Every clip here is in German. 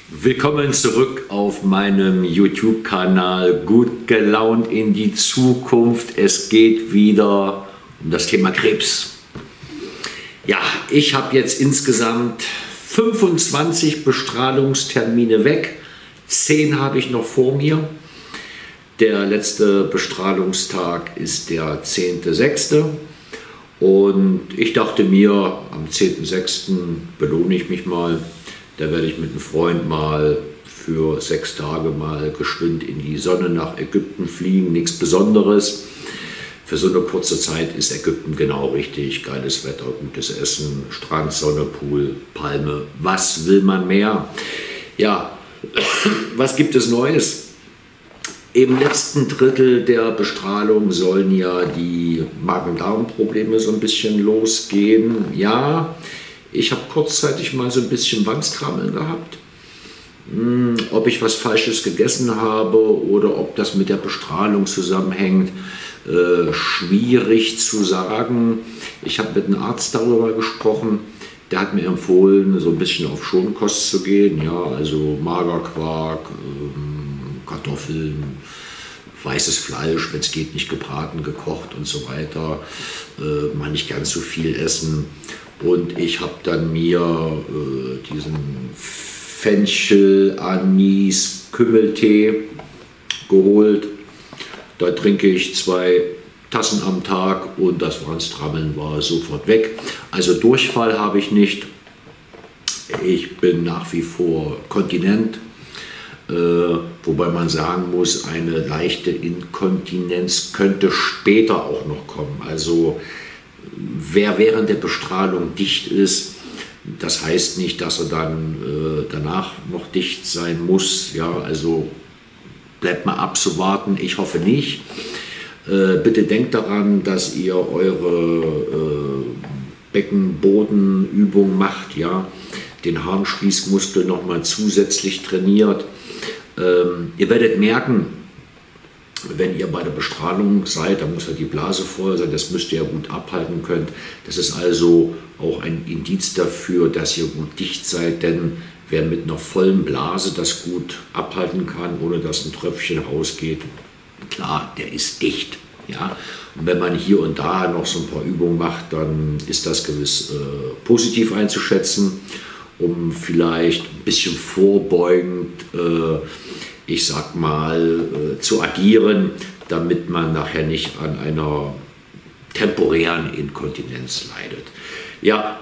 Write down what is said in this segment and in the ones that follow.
Willkommen zurück auf meinem YouTube-Kanal Gut gelaunt in die Zukunft. Es geht wieder um das Thema Krebs. Ja, ich habe jetzt insgesamt 25 Bestrahlungstermine weg. 10 habe ich noch vor mir. Der letzte Bestrahlungstag ist der 10.06. Und ich dachte mir, am 10.06. belohne ich mich mal. Da werde ich mit einem Freund mal für 6 Tage mal geschwind in die Sonne nach Ägypten fliegen. Nichts Besonderes. Für so eine kurze Zeit ist Ägypten genau richtig. Geiles Wetter, gutes Essen, Strand, Sonne, Pool, Palme. Was will man mehr? Ja, was gibt es Neues? Im letzten Drittel der Bestrahlung sollen ja die Magen-Darm-Probleme so ein bisschen losgehen. Ja, ich habe kurzzeitig mal so ein bisschen Wandskrammeln gehabt. Ob ich was Falsches gegessen habe oder ob das mit der Bestrahlung zusammenhängt, schwierig zu sagen. Ich habe mit einem Arzt darüber gesprochen. Der hat mir empfohlen, so ein bisschen auf Schonkost zu gehen. Ja, also Magerquark, Kartoffeln, weißes Fleisch, wenn es geht, nicht gebraten, gekocht und so weiter. Mal nicht ganz so viel essen. Und ich habe dann mir diesen Fenchel, Anis, Kümmeltee geholt. Da trinke ich 2 Tassen am Tag und das Wandskrammeln war sofort weg. Also Durchfall habe ich nicht. Ich bin nach wie vor kontinent. Wobei man sagen muss, eine leichte Inkontinenz könnte später auch noch kommen. Also wer während der Bestrahlung dicht ist, das heißt nicht, dass er dann danach noch dicht sein muss. Ja, also bleibt mal abzuwarten. Ich hoffe nicht. Bitte denkt daran, dass ihr eure Beckenbodenübung macht, ja, den Harnschließmuskel nochmal zusätzlich trainiert. Ihr werdet merken, wenn ihr bei der Bestrahlung seid, da muss ja die Blase voll sein, das müsst ihr ja gut abhalten können. Das ist also auch ein Indiz dafür, dass ihr gut dicht seid, denn wer mit einer vollen Blase das gut abhalten kann, ohne dass ein Tröpfchen rausgeht, klar, der ist dicht. Ja? Und wenn man hier und da noch so ein paar Übungen macht, dann ist das gewiss positiv einzuschätzen, um vielleicht ein bisschen vorbeugend, ich sag mal, zu agieren, damit man nachher nicht an einer temporären Inkontinenz leidet. Ja,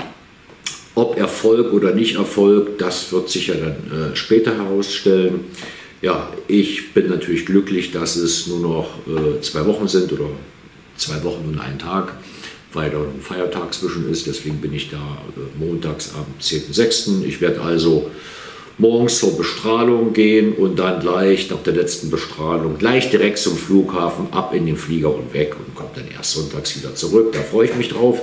ob Erfolg oder nicht Erfolg, das wird sich ja dann später herausstellen. Ja, ich bin natürlich glücklich, dass es nur noch 2 Wochen sind oder 2 Wochen und 1 Tag, weil da ein Feiertag zwischen ist. Deswegen bin ich da montags am 10.06. Ich werde also morgens zur Bestrahlung gehen und dann gleich nach der letzten Bestrahlung gleich direkt zum Flughafen, ab in den Flieger und weg und komme dann erst sonntags wieder zurück. Da freue ich mich drauf.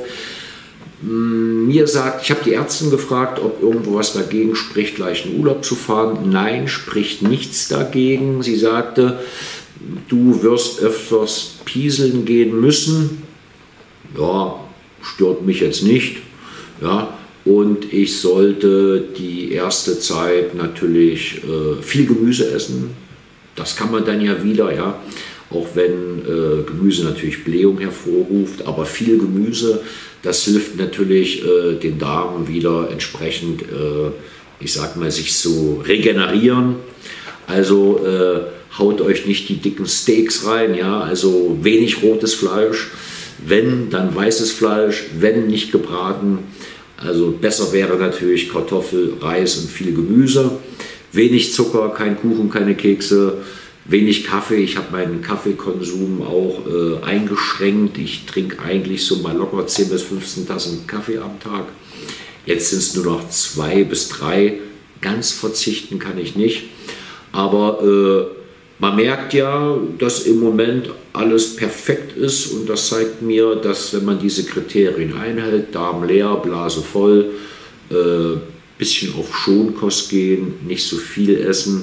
Ich habe die Ärztin gefragt, ob irgendwo was dagegen spricht, gleich in Urlaub zu fahren. Nein, spricht nichts dagegen. Sie sagte, du wirst öfters pieseln gehen müssen. Ja, stört mich jetzt nicht. Ja. Und ich sollte die erste Zeit natürlich viel Gemüse essen. Das kann man dann ja wieder, ja. Auch wenn Gemüse natürlich Blähung hervorruft, aber viel Gemüse, das hilft natürlich den Darm wieder entsprechend, ich sag mal, sich zu regenerieren. Also haut euch nicht die dicken Steaks rein, ja, also wenig rotes Fleisch, wenn, dann weißes Fleisch, wenn nicht gebraten. Also besser wäre natürlich Kartoffel, Reis und viel Gemüse. Wenig Zucker, kein Kuchen, keine Kekse, wenig Kaffee. Ich habe meinen Kaffeekonsum auch eingeschränkt. Ich trinke eigentlich so mal locker 10 bis 15 Tassen Kaffee am Tag. Jetzt sind es nur noch 2 bis 3. Ganz verzichten kann ich nicht. Aber man merkt ja, dass im Moment alles perfekt ist und das zeigt mir, dass wenn man diese Kriterien einhält, Darm leer, Blase voll, bisschen auf Schonkost gehen, nicht so viel essen,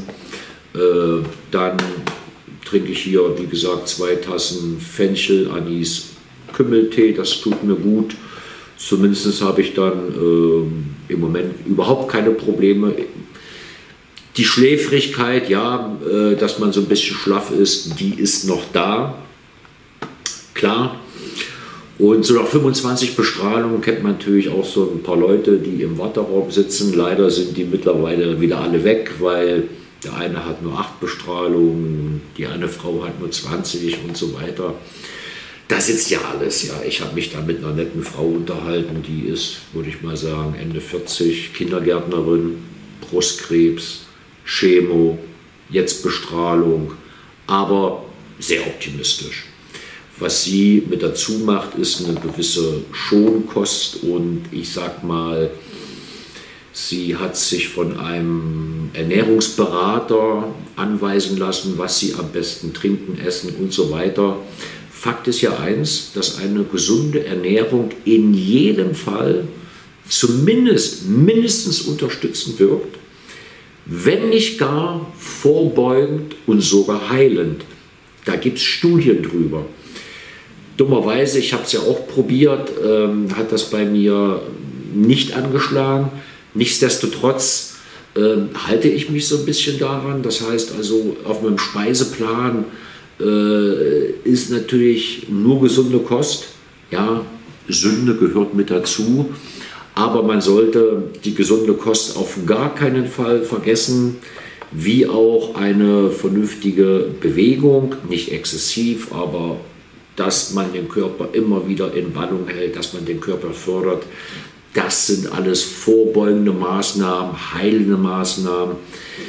dann trinke ich hier, wie gesagt, 2 Tassen Fenchel, Anis, Kümmeltee, das tut mir gut. Zumindest habe ich dann im Moment überhaupt keine Probleme. Die Schläfrigkeit, ja, dass man so ein bisschen schlaff ist, die ist noch da, klar. Und so nach 25 Bestrahlungen kennt man natürlich auch so ein paar Leute, die im Warteraum sitzen. Leider sind die mittlerweile wieder alle weg, weil der eine hat nur 8 Bestrahlungen, die eine Frau hat nur 20 und so weiter. Da sitzt ja alles. Ja. Ich habe mich da mit einer netten Frau unterhalten, die ist, würde ich mal sagen, Ende 40, Kindergärtnerin, Brustkrebs, Chemo, jetzt Bestrahlung, aber sehr optimistisch. Was sie mit dazu macht, ist eine gewisse Schonkost und ich sag mal, sie hat sich von einem Ernährungsberater anweisen lassen, was sie am besten trinken, essen und so weiter. Fakt ist ja eins, dass eine gesunde Ernährung in jedem Fall zumindest mindestens unterstützend wirkt, wenn nicht gar vorbeugend und sogar heilend. Da gibt es Studien drüber. Dummerweise, ich habe es ja auch probiert, hat das bei mir nicht angeschlagen. Nichtsdestotrotz halte ich mich so ein bisschen daran. Das heißt also, auf meinem Speiseplan ist natürlich nur gesunde Kost. Ja, Sünde gehört mit dazu. Aber man sollte die gesunde Kost auf gar keinen Fall vergessen, wie auch eine vernünftige Bewegung, nicht exzessiv, aber dass man den Körper immer wieder in Wallung hält, dass man den Körper fördert. Das sind alles vorbeugende Maßnahmen, heilende Maßnahmen.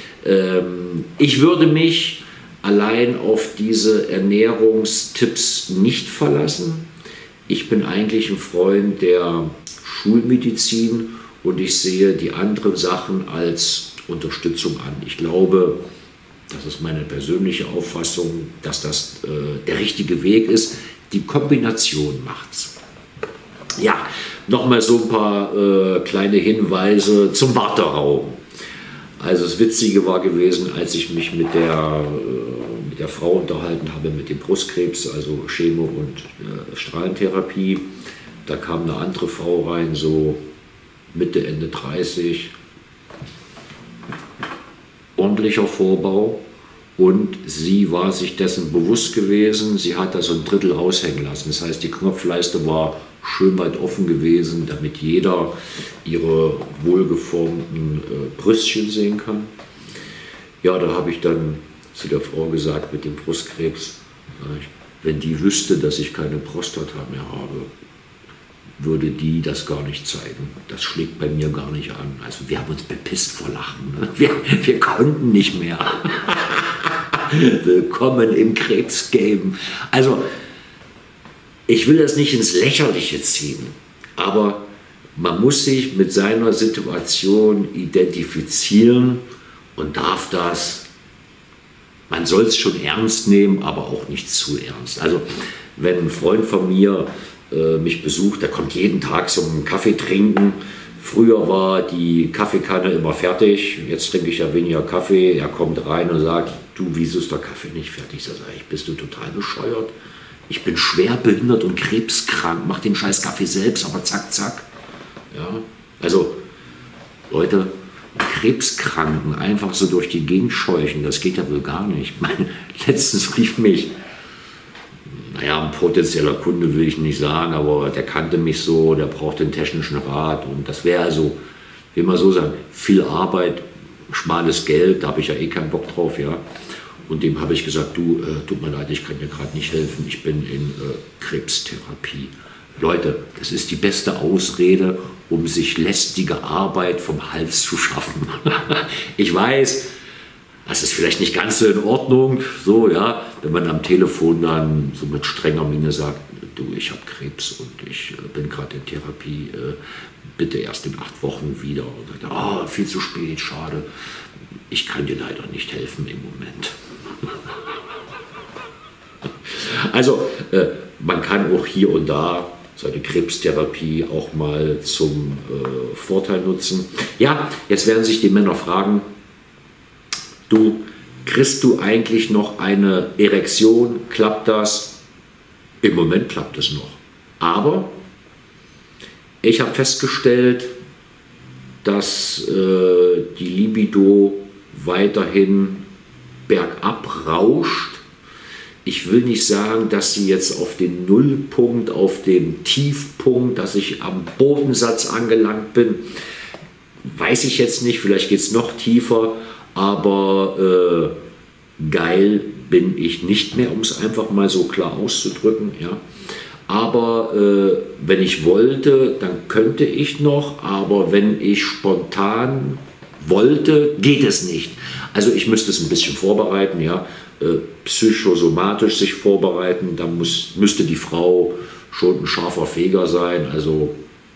Ich würde mich allein auf diese Ernährungstipps nicht verlassen. Ich bin eigentlich ein Freund der Schulmedizin und ich sehe die anderen Sachen als Unterstützung an. Ich glaube, das ist meine persönliche Auffassung, dass das der richtige Weg ist. Die Kombination macht's. Ja, nochmal so ein paar kleine Hinweise zum Warteraum. Also das Witzige war gewesen, als ich mich mit der Frau unterhalten habe mit dem Brustkrebs, also Chemo und Strahlentherapie. Da kam eine andere Frau rein, so Mitte, Ende 30, ordentlicher Vorbau und sie war sich dessen bewusst gewesen, sie hat da so ein Drittel aushängen lassen. Das heißt, die Knopfleiste war schön weit offen gewesen, damit jeder ihre wohlgeformten Brüstchen sehen kann. Ja, da habe ich dann zu der Frau gesagt mit dem Brustkrebs, wenn die wüsste, dass ich keine Prostata mehr habe, würde die das gar nicht zeigen. Das schlägt bei mir gar nicht an. Also wir haben uns bepisst vor Lachen. Ne? Wir konnten nicht mehr. Willkommen im Krebsgame. Also ich will das nicht ins Lächerliche ziehen, aber man muss sich mit seiner Situation identifizieren und darf das, man soll es schon ernst nehmen, aber auch nicht zu ernst. Also wenn ein Freund von mir mich besucht, der kommt jeden Tag zum Kaffee trinken. Früher war die Kaffeekanne immer fertig, jetzt trinke ich ja weniger Kaffee. Er kommt rein und sagt, du, wieso ist der Kaffee nicht fertig? Sag ich, bist du total bescheuert? Ich bin schwer behindert und krebskrank, mach den scheiß Kaffee selbst, aber zack, zack. Ja, also Leute, Krebskranken einfach so durch die Gegend scheuchen, das geht ja wohl gar nicht. Letztens rief mich, naja, ein potenzieller Kunde will ich nicht sagen, aber der kannte mich so, der braucht den technischen Rat und das wäre also, wie man so sagen, viel Arbeit, schmales Geld, da habe ich ja eh keinen Bock drauf, ja. Und dem habe ich gesagt, du, tut mir leid, ich kann dir gerade nicht helfen, ich bin in Krebstherapie. Leute, das ist die beste Ausrede, um sich lästige Arbeit vom Hals zu schaffen. Ich weiß, das ist vielleicht nicht ganz so in Ordnung, so, ja, wenn man am Telefon dann so mit strenger Miene sagt, du, ich habe Krebs und ich bin gerade in Therapie, bitte erst in 8 Wochen wieder. Und sagt, oh, viel zu spät, schade, ich kann dir leider nicht helfen im Moment. Also, man kann auch hier und da so eine Krebstherapie auch mal zum Vorteil nutzen. Ja, jetzt werden sich die Männer fragen, du, kriegst du eigentlich noch eine Erektion? Klappt das? Im Moment klappt es noch. Aber ich habe festgestellt, dass die Libido weiterhin bergab rauscht. Ich will nicht sagen, dass sie jetzt auf den Nullpunkt, auf dem Tiefpunkt, dass ich am Bodensatz angelangt bin, weiß ich jetzt nicht, vielleicht geht es noch tiefer, aber geil bin ich nicht mehr, um es einfach mal so klar auszudrücken. Ja. Aber wenn ich wollte, dann könnte ich noch, aber wenn ich spontan wollte, geht es nicht. Also ich müsste es ein bisschen vorbereiten, ja, psychosomatisch sich vorbereiten, da müsste die Frau schon ein scharfer Feger sein, also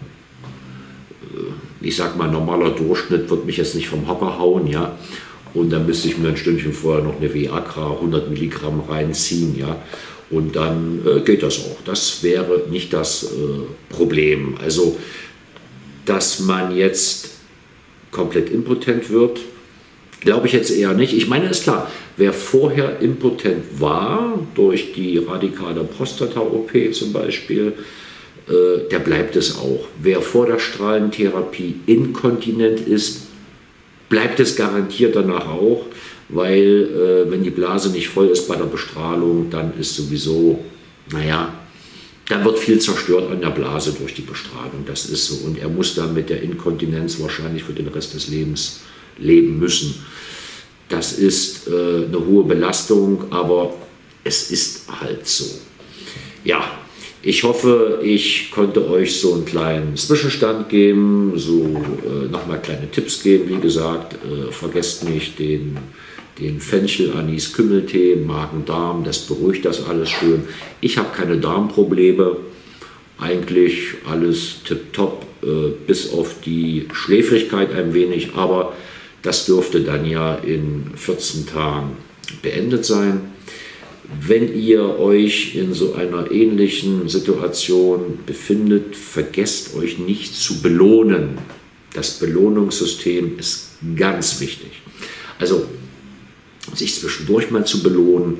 ich sag mal, normaler Durchschnitt wird mich jetzt nicht vom Hocker hauen, ja, und dann müsste ich mir ein Stündchen vorher noch eine Viagra 100 Milligramm reinziehen, ja, und dann geht das auch. Das wäre nicht das Problem. Also, dass man jetzt komplett impotent wird, glaube ich jetzt eher nicht. Ich meine, ist klar, wer vorher impotent war, durch die radikale Prostata-OP zum Beispiel, der bleibt es auch. Wer vor der Strahlentherapie inkontinent ist, bleibt es garantiert danach auch, weil wenn die Blase nicht voll ist bei der Bestrahlung, dann ist sowieso, naja, dann wird viel zerstört an der Blase durch die Bestrahlung, das ist so. Und er muss dann mit der Inkontinenz wahrscheinlich für den Rest des Lebens leben müssen. Das ist eine hohe Belastung, aber es ist halt so. Ja, ich hoffe, ich konnte euch so einen kleinen Zwischenstand geben, so nochmal kleine Tipps geben. Wie gesagt, vergesst nicht den Fenchel-Anis-Kümmeltee, Magen-Darm, das beruhigt das alles schön. Ich habe keine Darmprobleme, eigentlich alles tipptopp, bis auf die Schläfrigkeit ein wenig, aber das dürfte dann ja in 14 Tagen beendet sein. Wenn ihr euch in so einer ähnlichen Situation befindet, vergesst euch nicht zu belohnen. Das Belohnungssystem ist ganz wichtig. Also sich zwischendurch mal zu belohnen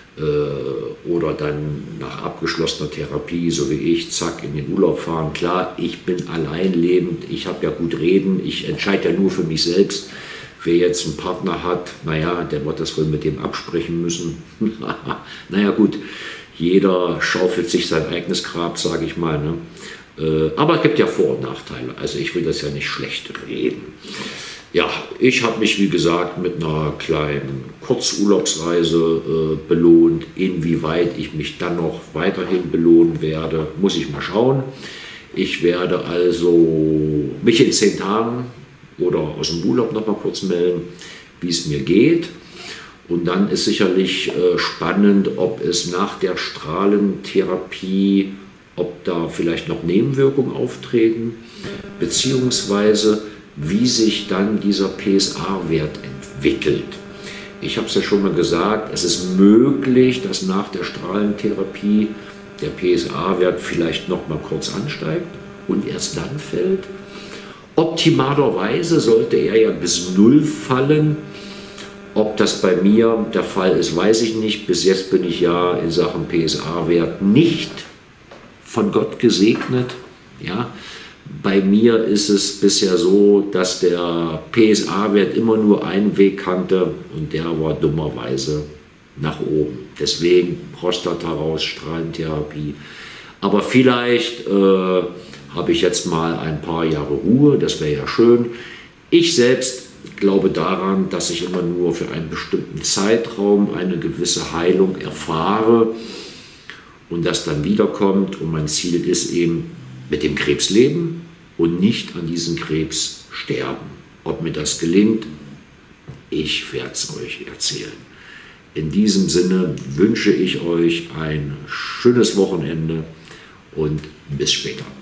oder dann nach abgeschlossener Therapie, so wie ich, zack, in den Urlaub fahren. Klar, ich bin allein lebend, ich habe ja gut reden, ich entscheide ja nur für mich selbst. Wer jetzt einen Partner hat, naja, der wird das wohl mit dem absprechen müssen. Naja gut, jeder schaufelt sich sein eigenes Grab, sage ich mal. Ne? Aber es gibt ja Vor- und Nachteile, also ich will das ja nicht schlecht reden. Ja, ich habe mich, wie gesagt, mit einer kleinen Kurzurlaubsreise belohnt. Inwieweit ich mich dann noch weiterhin belohnen werde, muss ich mal schauen. Ich werde also mich in 10 Tagen oder aus dem Urlaub noch mal kurz melden, wie es mir geht. Und dann ist sicherlich spannend, ob es nach der Strahlentherapie, ob da vielleicht noch Nebenwirkungen auftreten, beziehungsweise wie sich dann dieser PSA-Wert entwickelt. Ich habe es ja schon mal gesagt, es ist möglich, dass nach der Strahlentherapie der PSA-Wert vielleicht noch mal kurz ansteigt und erst dann fällt. Optimalerweise sollte er ja bis 0 fallen. Ob das bei mir der Fall ist, weiß ich nicht. Bis jetzt bin ich ja in Sachen PSA-Wert nicht von Gott gesegnet. Ja. Bei mir ist es bisher so, dass der PSA-Wert immer nur einen Weg kannte und der war dummerweise nach oben. Deswegen Prostata raus, Strahlentherapie. Aber vielleicht habe ich jetzt mal ein paar Jahre Ruhe, das wäre ja schön. Ich selbst glaube daran, dass ich immer nur für einen bestimmten Zeitraum eine gewisse Heilung erfahre und das dann wiederkommt. Und mein Ziel ist eben, mit dem Krebs leben und nicht an diesem Krebs sterben. Ob mir das gelingt, ich werde es euch erzählen. In diesem Sinne wünsche ich euch ein schönes Wochenende und bis später.